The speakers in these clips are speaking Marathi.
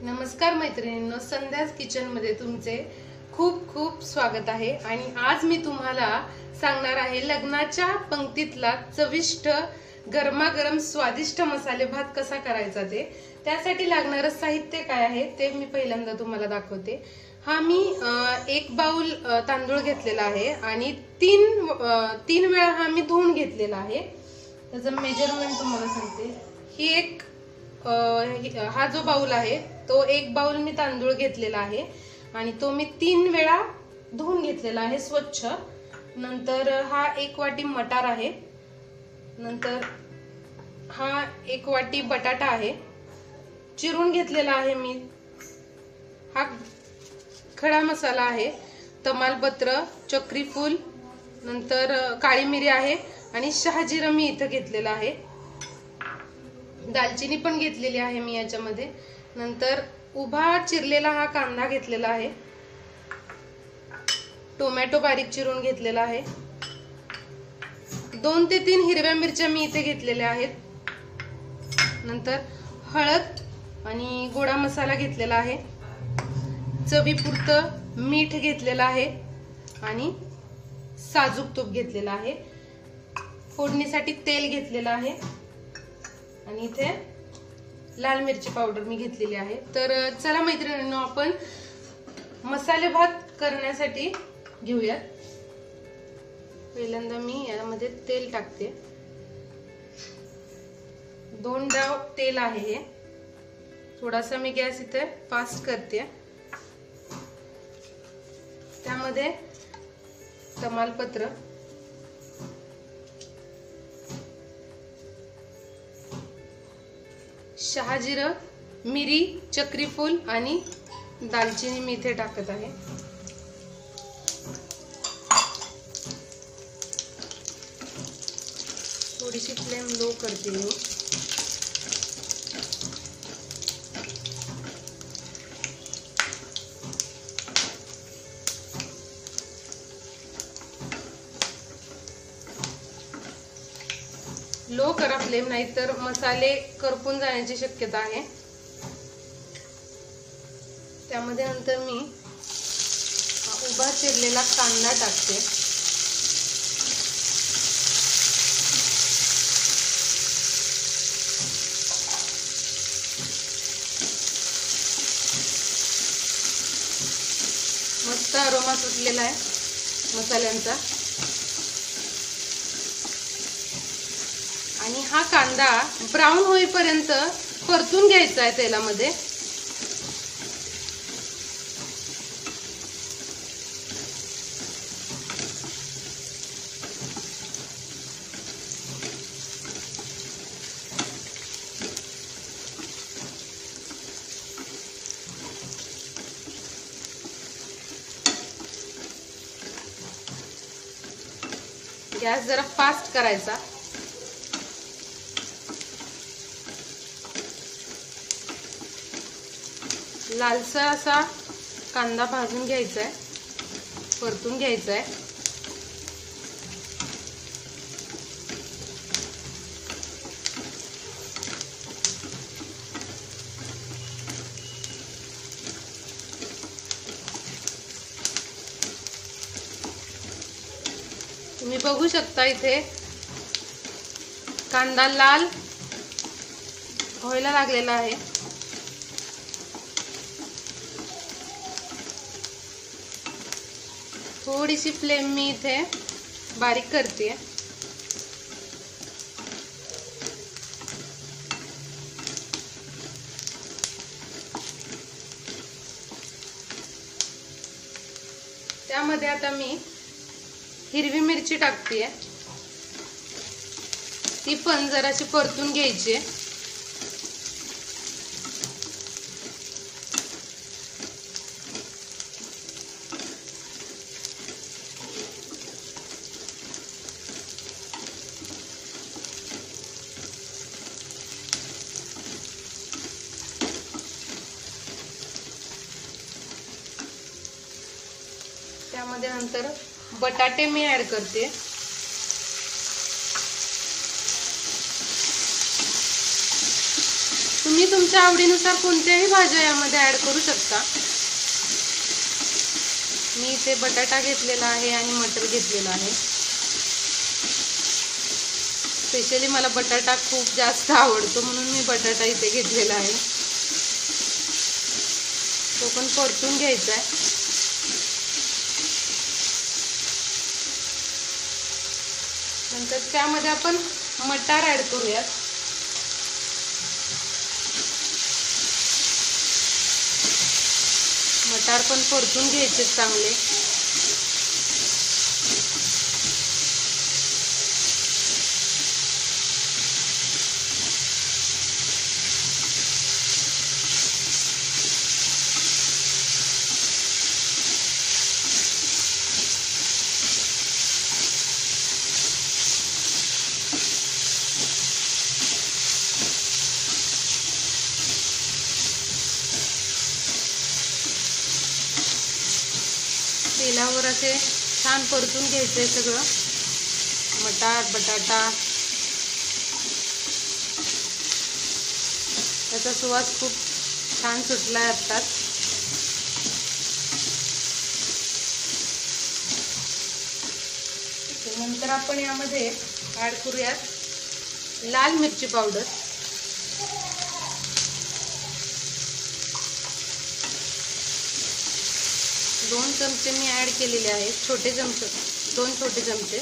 नमस्कार मैत्रिणींनो, संध्याच किचन मध्ये तुमचे खूप खूप स्वागत आहे। आणि आज मी तुम्हाला सांगणार आहे लग्नाच्या पंक्तीतला चविष्ट गरमागरम स्वादिष्ट मसाले भात कसा करायचा ते। त्यासाठी लागणारे साहित्य काय आहे ते मी पहिल्यांदा तुम्हाला दाखवते। हा मी 1 बाउल तांदूळ घेतलेला आहे आणि तीन वेळा हा मी धुवून घेतलेला आहे। त्याचं मेजरमेंट तुम्हाला सांगते। ही एक हा जो बाउल आहे तो 1 बाउल मी तांदूळ घेतलेला आहे आणि तो मी 3 वेळा धुवून घेतलेला आहे स्वच्छ। नंतर हा 1 वाटी मटार आहे, नंतर हा 1 वाटी बटाटा आहे, चिरून घेतलेला आहे मी। हा खडा मसाला आहे, तमालपत्र, चक्री फूल, नंतर काळी मिरी आहे आणि शहाजिरा मी इथे घेतलेला आहे। दालचिनी पण घेतलेली आहे मी याच्यामध्ये। नंतर उभा चिरलेला हा कांदा घेतलेला आहे, टोमॅटो बारीक चिरून घेतलेला आहे, 2 ते 3 हिरव्या मिरच्या मी इथे घेतलेल्या आहेत। नंतर हळद आणि गोडा मसाला घेतलेला आहे, चवीपुरतं मीठ घेतलेलं आहे आणि साजूक तूप घेतलेला आहे, फोडणीसाठी तेल घेतलेलं आहे आणि इथे लाल मिरची पावडर मी घेतलेली आहे। तर चला मैत्रिणींनो, आपण मसाले भात करण्यासाठी घेऊया। पहिल्यांदा मी यामध्ये तेल टाकते, 2 डाव तेल आहे हे। थोडासा मी गॅस इथे फास्ट करते। त्यामध्ये तमालपत्र, शहाजिरं, मिरी, चक्री फूल आणि दालचिनी मी इथे टाकत आहे। थोडीशी फ्लेम लो करते मी। लो करा फ्लेम, नाहीतर मसाले करपून जाण्याची शक्यता आहे। त्यामध्ये नंतर मी उभा चिरलेला कांदा टाकते। मस्त अरोमा सुटलेला आहे मसाल्यांचा। आणि हा कांदा ब्राऊन होईपर्यंत परतून घ्यायचा आहे तेलामध्ये। गॅस जरा फास्ट करायचा। लालसर असा कांदा भाजून घ्यायचा आहे, परतून घ्यायचा आहे। तुम्ही बघू शकता इथे कांदा लाल व्हायला लागलेला आहे। थोडीशी फ्लेम मी इथे बारीक करते। त्यामध्ये आता मी हिरवी मिरची टाकते, ती पण जराशी परतून घ्यायची। त्यामध्ये नंतर बटाटे मी ऍड करते। तुम्ही तुमच्या आवडीनुसार कोणत्याही भाज्या यामध्ये ऍड करू शकता. मी इथे बटाटा घेतलेला आहे आणि मटर घेतलेला आहे. स्पेशली मला बटाटा खूप जास्त आवडतो म्हणून मी बटाटा इथे घेतलेला आहे. तो पण परतून घ्यायचा आहे. नंतर त्यामध्ये आपण मटार ऍड करूयात. मटार पण परतून घ्यायचे चांगले. तेलावर असे छान परतून घ्यायचे सगळं मटार बटाटा. त्याचा सुवास खूप छान सुटलाय आत्ताच. नंतर आपण यामध्ये ऍड करूयात लाल मिरची पावडर. दोन चमचे मी ऍड केलेले आहेत. छोटे चमचे, 2 छोटे चमचे.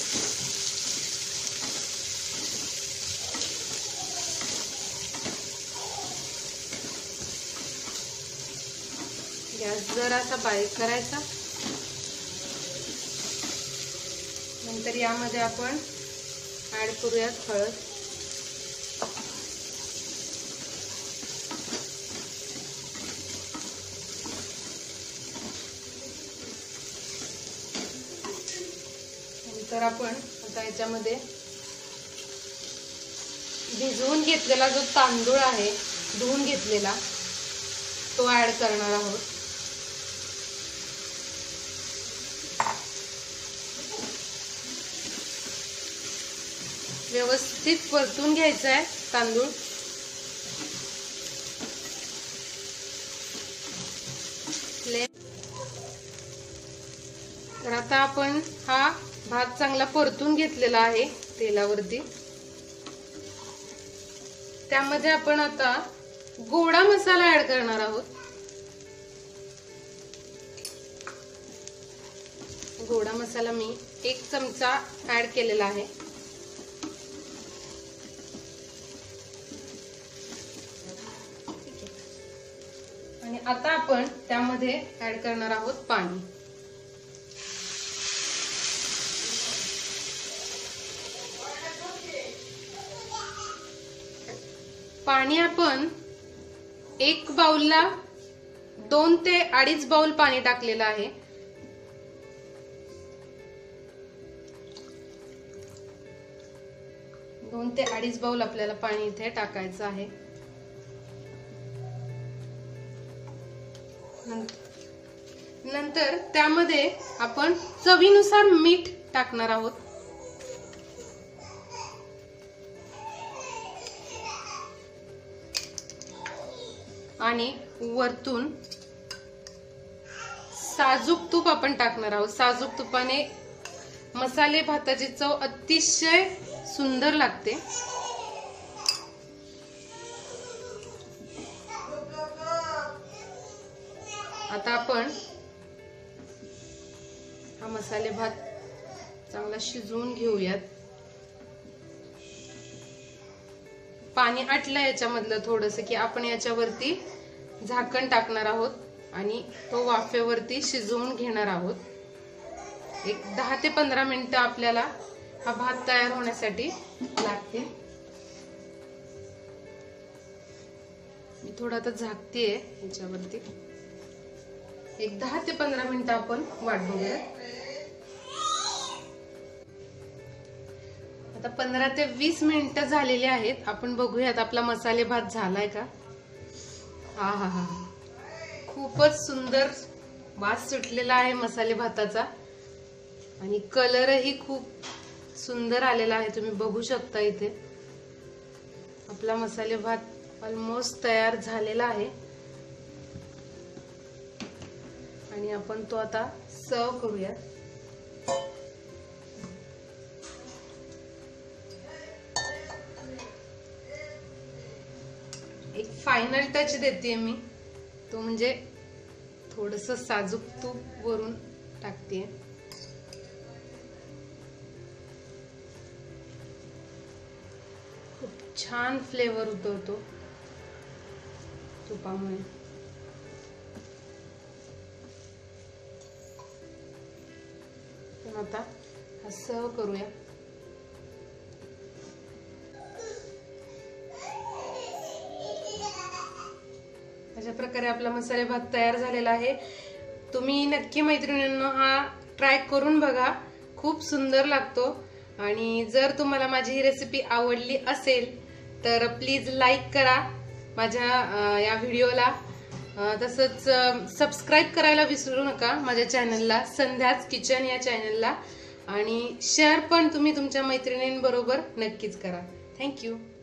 गॅस जरासा बारीक करायचा. नंतर यामध्ये आपण ऍड करूयात हळद. तर आपण आता याच्यामध्ये भिजवून घेतलेला जो तांदूळ आहे धुवून घेतलेला तो ऍड करणार आहोत. व्यवस्थित परतून घ्यायचा आहे तांदूळ. तर आता आपण हा भात चांगला परतून घेतलेला आहे तेलावरती. त्यामध्ये आपण आता गोडा मसाला ऍड करणार आहोत. गोडा मसाला मी 1 चमचा ऍड केलेला आहे. आणि आता आपण त्यामध्ये ऍड करणार आहोत पाणी. पाणी आपण 1 बाउलला 2 ते 2.5 बाउल पाणी टाकलेलं आहे. दोन ते 2.5 बाउल आपल्याला पाणी इथे टाकायचं आहे. नंतर त्यामध्ये आपण चवीनुसार मीठ टाकणार आहोत. आणि वरतून साजूक तूप आपण टाकणार आहोत. साजूक तुपाने मसाले भाताची चव अतिशय सुंदर लागते. आता आपण हा मसाले भात चांगला शिजवून घेऊयात. पाणी आटलं याच्यामधलं थोडंसं की आपण याच्यावरती झाकण टाकणार आहोत आणि तो वाफेवरती शिजवून घेणार आहोत. एक 10 ते 15 मिनिटं आपल्याला हा भात तयार होण्यासाठी लागतील. मी थोडा आता झाकतेय याच्यावरती. एक 10 ते 15 मिनिटं आपण वाट बघूया. आता 15 ते 20 मिनिटं झालेली आहेत. आपण बघूयात आपला मसाले भात झालाय का. हा हा हा, खूपच सुंदर वास सुटलेला आहे मसाले भाताचा आणि कलरही खूप सुंदर आलेला आहे. तुम्ही बघू शकता इथे आपला मसाले भात ऑलमोस्ट तयार झालेला आहे आणि आपण तो आता सर्व करूया। एक फायनल टच देते मी, तो म्हणजे थोडस साजूक तूप वरून टाकते। खूप छान फ्लेवर उतरतो तुपामुळे। आता हा सर्व करूया। अशा प्रकारे आपला मसाले भात तयार झालेला आहे। तुम्ही नक्की मैत्रिणींनो हा ट्राय करून बघा, खूप सुंदर लागतो। आणि जर तुम्हाला माझी ही रेसिपी आवडली असेल तर प्लीज लाईक करा माझ्या या व्हिडिओला, तसंच सबस्क्राईब करायला विसरू नका माझ्या चॅनलला, संध्याच किचन या चॅनलला, आणि शेअर पण तुम्ही तुमच्या मैत्रिणींबरोबर नक्कीच करा। थँक्यू।